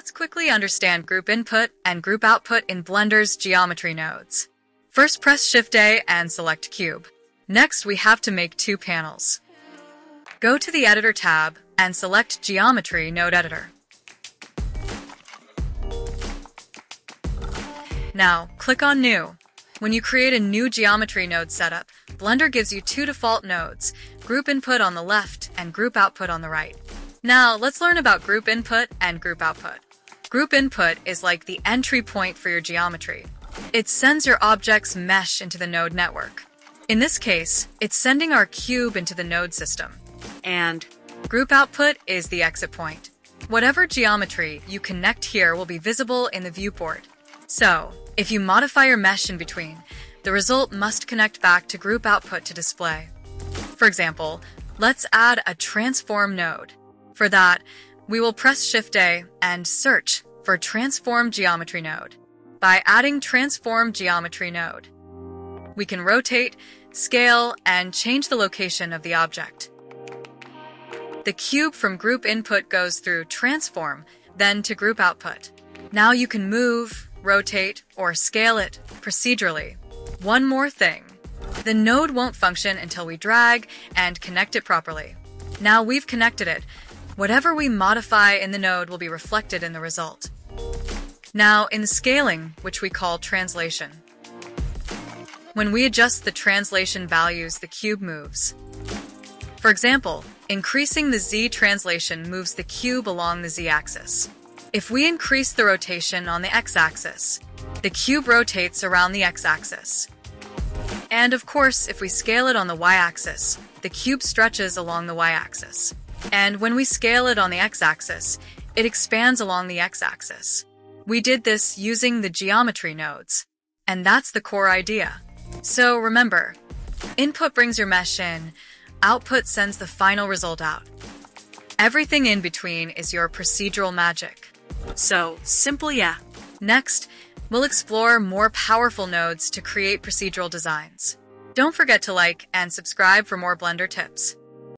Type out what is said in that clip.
let's quickly understand group input and group output in Blender's geometry nodes. First, press Shift-A and select Cube. Next, we have to make two panels. Go to the Editor tab and select Geometry Node Editor. Now, click on New. When you create a new geometry node setup, Blender gives you two default nodes, Group Input on the left and Group Output on the right. Now, let's learn about Group Input and Group Output. Group Input is like the entry point for your geometry. It sends your object's mesh into the node network. In this case, it's sending our cube into the node system. And Group Output is the exit point. Whatever geometry you connect here will be visible in the viewport. So, if you modify your mesh in between, the result must connect back to Group Output to display. For example, let's add a transform node. For that, we will press Shift-A and search for Transform Geometry Node. By adding Transform Geometry Node, we can rotate, scale, and change the location of the object. The cube from Group Input goes through Transform, then to Group Output. Now you can move, rotate, or scale it procedurally. One more thing. The node won't function until we drag and connect it properly. Now we've connected it. Whatever we modify in the node will be reflected in the result. Now, in scaling, which we call translation. When we adjust the translation values, the cube moves. For example, increasing the Z translation moves the cube along the Z-axis. If we increase the rotation on the X-axis, the cube rotates around the X-axis. And of course, if we scale it on the Y-axis, the cube stretches along the Y-axis. And when we scale it on the X-axis, it expands along the X-axis. We did this using the geometry nodes. And that's the core idea. So remember, input brings your mesh in, output sends the final result out. Everything in between is your procedural magic. So, simple, yeah. Next, we'll explore more powerful nodes to create procedural designs. Don't forget to like and subscribe for more Blender tips.